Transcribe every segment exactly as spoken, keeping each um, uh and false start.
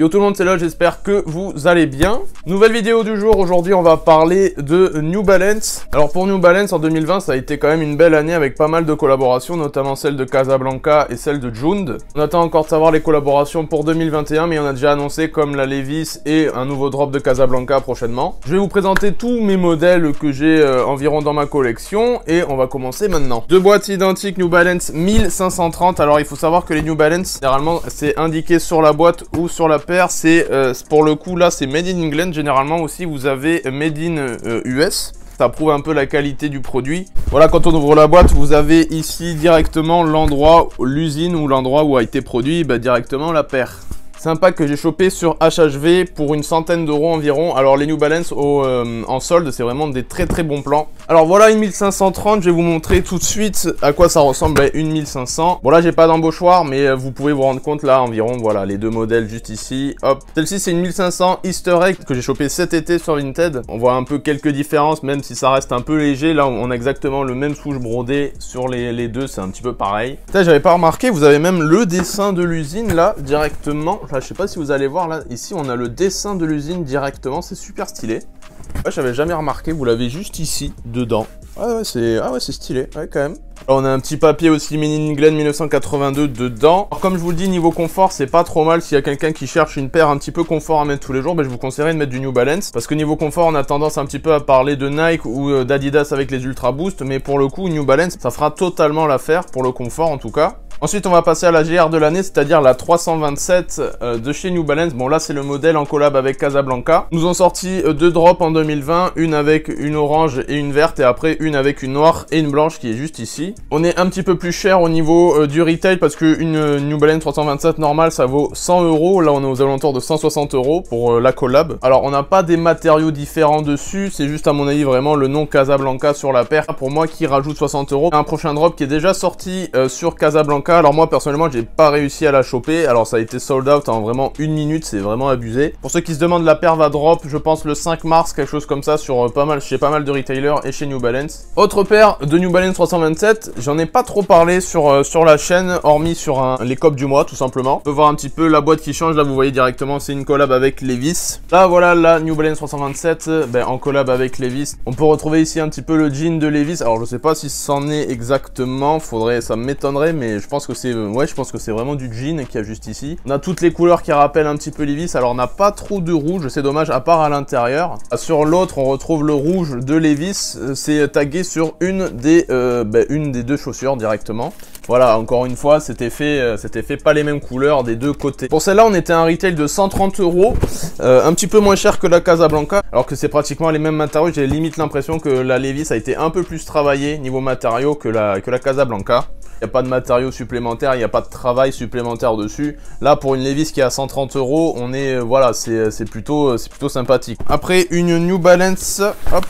Yo tout le monde, c'est là, j'espère que vous allez bien. Nouvelle vidéo du jour, aujourd'hui on va parler de New Balance. Alors pour New Balance en deux mille vingt, ça a été quand même une belle année avec pas mal de collaborations, notamment celle de Casablanca et celle de Jund. On attend encore de savoir les collaborations pour deux mille vingt et un, mais on a déjà annoncé comme la Levi's et un nouveau drop de Casablanca prochainement. Je vais vous présenter tous mes modèles que j'ai euh, environ dans ma collection et on va commencer maintenant. Deux boîtes identiques New Balance mille cinq cent trente. Alors il faut savoir que les New Balance, généralement c'est indiqué sur la boîte ou sur la paire, c'est euh, pour le coup là c'est Made in England. Généralement aussi vous avez Made in euh, U S. Ça prouve un peu la qualité du produit. Voilà, quand on ouvre la boîte, vous avez ici directement l'endroit, l'usine ou l'endroit où a été produit bah, directement la paire. C'est un pack que j'ai chopé sur H H V pour une centaine d'euros environ. Alors les New Balance au, euh, en solde, c'est vraiment des très très bons plans. Alors voilà une mille cinq cent trente, je vais vous montrer tout de suite à quoi ça ressemble à une mille cinq cents. Bon là j'ai pas d'embauchoir, mais vous pouvez vous rendre compte là environ, voilà les deux modèles juste ici. Hop, celle-ci c'est une mille cinq cents Easter Egg que j'ai chopé cet été sur Vinted. On voit un peu quelques différences, même si ça reste un peu léger. Là on a exactement le même souche brodé sur les, les deux, c'est un petit peu pareil. Putain, j'avais pas remarqué, vous avez même le dessin de l'usine là directement. Là, je sais pas si vous allez voir là, ici on a le dessin de l'usine directement, c'est super stylé. Ouais, j'avais jamais remarqué, vous l'avez juste ici, dedans. Ah ouais, c'est ah ouais, c'est stylé, ouais quand même. Alors, on a un petit papier aussi Made in England mille neuf cent quatre-vingt-deux dedans. Alors, comme je vous le dis, niveau confort, c'est pas trop mal. S'il y a quelqu'un qui cherche une paire un petit peu confort à mettre tous les jours, ben, je vous conseillerais de mettre du New Balance. Parce que niveau confort, on a tendance un petit peu à parler de Nike ou d'Adidas avec les Ultra Boost. Mais pour le coup, New Balance, ça fera totalement l'affaire pour le confort en tout cas. Ensuite, on va passer à la G R de l'année, c'est-à-dire la trois cent vingt-sept euh, de chez New Balance. Bon, là, c'est le modèle en collab avec Casablanca. Nous ont sorti euh, deux drops en deux mille vingt, une avec une orange et une verte, et après une avec une noire et une blanche qui est juste ici. On est un petit peu plus cher au niveau euh, du retail parce que une euh, New Balance trois cent vingt-sept normale, ça vaut cent euros. Là, on est aux alentours de cent soixante euros pour euh, la collab. Alors, on n'a pas des matériaux différents dessus, c'est juste à mon avis vraiment le nom Casablanca sur la paire. Pour moi, qui rajoute soixante euros. Un prochain drop qui est déjà sorti euh, sur Casablanca. Alors moi personnellement j'ai pas réussi à la choper, alors ça a été sold out en vraiment une minute, c'est vraiment abusé. Pour ceux qui se demandent, la paire va drop je pense le cinq mars, quelque chose comme ça, sur euh, pas mal, chez pas mal de retailers et chez New Balance. Autre paire de New Balance trois cent vingt-sept, j'en ai pas trop parlé sur, euh, sur la chaîne, hormis sur un, les copes du mois tout simplement. On peut voir un petit peu la boîte qui change, là vous voyez directement c'est une collab avec Levi's. Là voilà la New Balance trois cent vingt-sept, ben, en collab avec Levi's. On peut retrouver ici un petit peu le jean de Levi's, alors je sais pas si c'en est exactement, faudrait, ça m'étonnerait, mais je pense que c'est ouais, je pense que c'est vraiment du jean qu'il y a juste ici. On a toutes les couleurs qui rappellent un petit peu Levi's. Alors on n'a pas trop de rouge, c'est dommage, à part à l'intérieur. Sur l'autre, on retrouve le rouge de Levi's. C'est tagué sur une des, euh, bah, une des deux chaussures directement. Voilà, encore une fois, c'était fait, euh, c'était fait pas les mêmes couleurs des deux côtés. Pour celle-là, on était à un retail de cent trente euros, euh, un petit peu moins cher que la Casablanca, alors que c'est pratiquement les mêmes matériaux. J'ai limite l'impression que la Levi's a été un peu plus travaillée niveau matériaux que la, que la Casablanca. Il n'y a pas de matériaux supplémentaires, il n'y a pas de travail supplémentaire dessus. Là, pour une Levi's qui est à cent trente euros, on est, euh, voilà, c'est plutôt, c'est plutôt sympathique. Après, une New Balance, hop.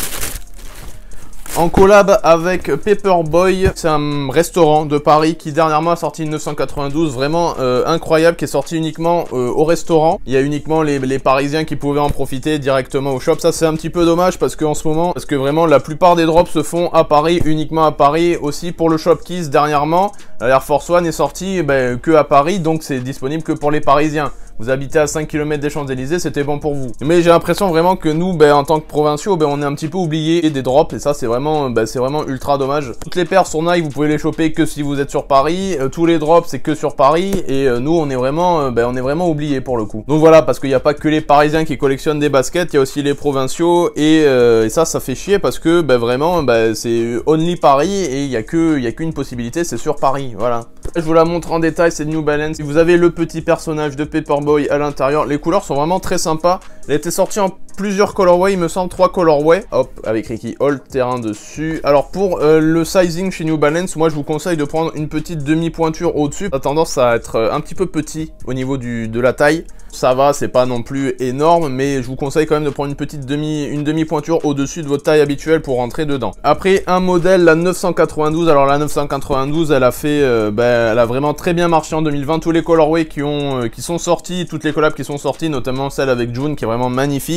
En collab avec Paperboy, c'est un restaurant de Paris qui dernièrement a sorti une neuf cent quatre-vingt-douze, vraiment euh, incroyable, qui est sorti uniquement euh, au restaurant. Il y a uniquement les, les Parisiens qui pouvaient en profiter directement au shop. Ça c'est un petit peu dommage parce qu'en ce moment, parce que vraiment la plupart des drops se font à Paris, uniquement à Paris. Aussi pour le Shopkiss dernièrement, l'Air Force One est sorti ben, que à Paris, donc c'est disponible que pour les Parisiens. Vous habitez à cinq kilomètres des Champs-Élysées, c'était bon pour vous. Mais j'ai l'impression vraiment que nous, ben, en tant que provinciaux, ben, on est un petit peu oubliés des drops. Et ça, c'est vraiment, ben, c'est vraiment ultra dommage. Toutes les paires sur Nike, vous pouvez les choper que si vous êtes sur Paris. Euh, tous les drops, c'est que sur Paris. Et euh, nous, on est vraiment, euh, ben, on est vraiment oubliés pour le coup. Donc voilà, parce qu'il n'y a pas que les Parisiens qui collectionnent des baskets, il y a aussi les provinciaux. Et, euh, et ça, ça fait chier parce que ben, vraiment, ben, c'est only Paris et il n'y a que, il y a qu'une possibilité, c'est sur Paris. Voilà. Je vous la montre en détail, c'est New Balance. Vous avez le petit personnage de Paperboy à l'intérieur. Les couleurs sont vraiment très sympas. Elle a été sortie en plusieurs colorways, il me semble trois colorways. Hop, avec Ricky Holt terrain dessus. Alors pour euh, le sizing chez New Balance, moi je vous conseille de prendre une petite demi-pointure au-dessus. Ça a tendance à être un petit peu petit au niveau du, de la taille. Ça va, c'est pas non plus énorme, mais je vous conseille quand même de prendre une petite demi, une demi-pointure au-dessus de votre taille habituelle pour rentrer dedans. Après, un modèle, la neuf cent quatre-vingt-douze. Alors la neuf cent quatre-vingt-douze, elle a fait, euh, ben, elle a vraiment très bien marché en deux mille vingt. Tous les colorways qui ont, euh, qui sont sortis, toutes les collabs qui sont sorties, notamment celle avec June qui est vraiment magnifique.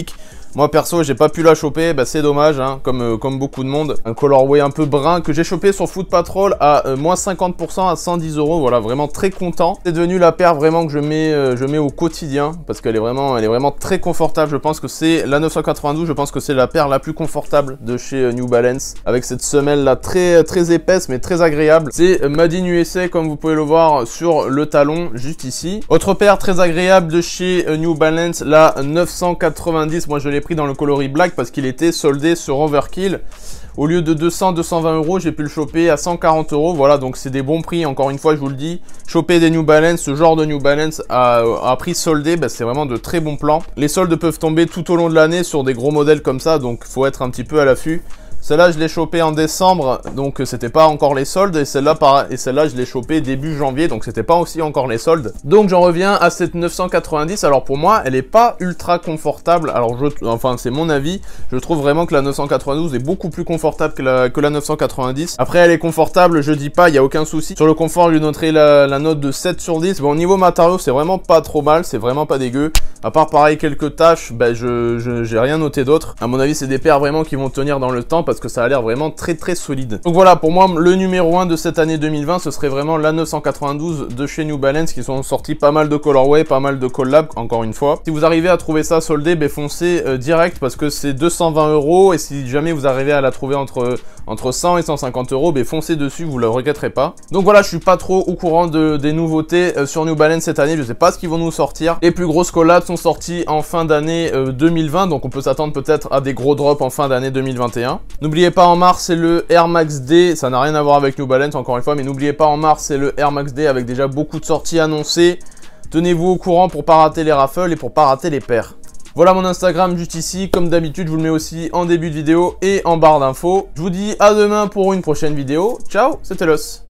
Moi perso j'ai pas pu la choper, bah c'est dommage hein, comme, euh, comme beaucoup de monde. Un colorway un peu brun que j'ai chopé sur Foot Patrol à euh, moins cinquante pour cent à cent dix euros. Voilà, vraiment très content. C'est devenu la paire vraiment que je mets, euh, je mets au quotidien parce qu'elle est vraiment, elle est vraiment très confortable. Je pense que c'est la neuf cent quatre-vingt-douze, je pense que c'est la paire la plus confortable de chez euh, New Balance avec cette semelle là très, très épaisse mais très agréable. C'est euh, Made in U S A comme vous pouvez le voir sur le talon juste ici. Autre paire très agréable de chez euh, New Balance, la neuf cent quatre-vingt-dix. Moi je l'ai pris dans le coloris black parce qu'il était soldé sur Overkill. Au lieu de deux cents à deux cent vingt euros, j'ai pu le choper à cent quarante euros. Voilà, donc c'est des bons prix. Encore une fois, je vous le dis, choper des New Balance, ce genre de New Balance à, à prix soldé, bah, c'est vraiment de très bons plans. Les soldes peuvent tomber tout au long de l'année sur des gros modèles comme ça, donc faut être un petit peu à l'affût. Celle-là, je l'ai chopé en décembre, donc c'était pas encore les soldes. Et celle-là, et celle-là, je l'ai chopé début janvier, donc c'était pas aussi encore les soldes. Donc j'en reviens à cette neuf cent quatre-vingt-dix. Alors pour moi, elle est pas ultra confortable. Alors je, enfin c'est mon avis. Je trouve vraiment que la neuf cent quatre-vingt-douze est beaucoup plus confortable que la, que la neuf cent quatre-vingt-dix. Après, elle est confortable, je dis pas, il y a aucun souci. Sur le confort, je lui noterai la, la note de sept sur dix. Bon, au niveau matériaux, c'est vraiment pas trop mal, c'est vraiment pas dégueu. À part pareil quelques tâches, ben je, je j'ai rien noté d'autre. À mon avis, c'est des paires vraiment qui vont tenir dans le temps parce que ça a l'air vraiment très très solide. Donc voilà, pour moi, le numéro un de cette année deux mille vingt, ce serait vraiment la neuf cent quatre-vingt-douze de chez New Balance qui sont sortis pas mal de colorway, pas mal de collabs, encore une fois. Si vous arrivez à trouver ça soldé, ben foncez euh, direct parce que c'est deux cent vingt euros et si jamais vous arrivez à la trouver entre, entre cent et cent cinquante euros, ben foncez dessus, vous le regretterez pas. Donc voilà, je suis pas trop au courant de, des nouveautés euh, sur New Balance cette année, je sais pas ce qu'ils vont nous sortir. Les plus grosses collabs sont sorties en fin d'année euh, deux mille vingt, donc on peut s'attendre peut-être à des gros drops en fin d'année deux mille vingt et un. N'oubliez pas, en mars c'est le Air Max D, ça n'a rien à voir avec New Balance encore une fois, mais n'oubliez pas, en mars c'est le Air Max D avec déjà beaucoup de sorties annoncées. Tenez-vous au courant pour pas rater les raffles et pour pas rater les paires. Voilà mon Instagram juste ici, comme d'habitude je vous le mets aussi en début de vidéo et en barre d'infos. Je vous dis à demain pour une prochaine vidéo, ciao, c'était Los.